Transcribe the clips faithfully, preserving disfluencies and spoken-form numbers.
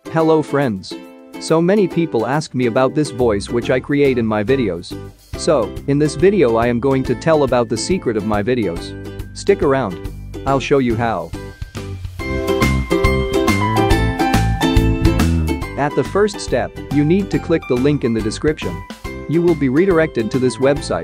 Hello friends. So many people ask me about this voice which I create in my videos. So, in this video I am going to tell about the secret of my videos. Stick around. I'll show you how. At the first step, you need to click the link in the description. You will be redirected to this website.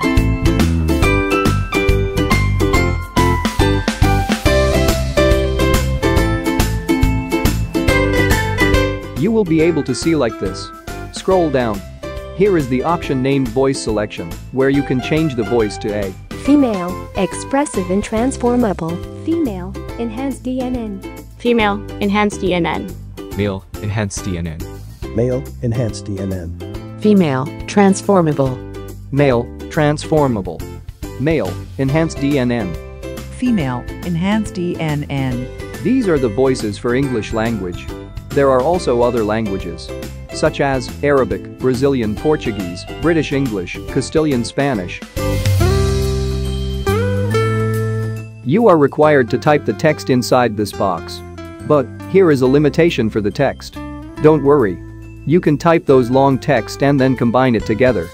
You will be able to see like this. Scroll down. Here is the option named Voice Selection, where you can change the voice to a female, expressive and transformable, female, enhanced D N N, female, enhanced D N N, male, enhanced D N N, male, enhanced D N N, female, transformable, male, transformable, male, enhanced D N N, female, enhanced D N N. These are the voices for English language. There are also other languages, such as Arabic, Brazilian Portuguese, British English, Castilian Spanish. You are required to type the text inside this box. But here is a limitation for the text. Don't worry. You can type those long text and then combine it together.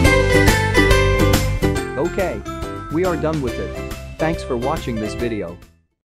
Okay, we are done with it. Thanks for watching this video.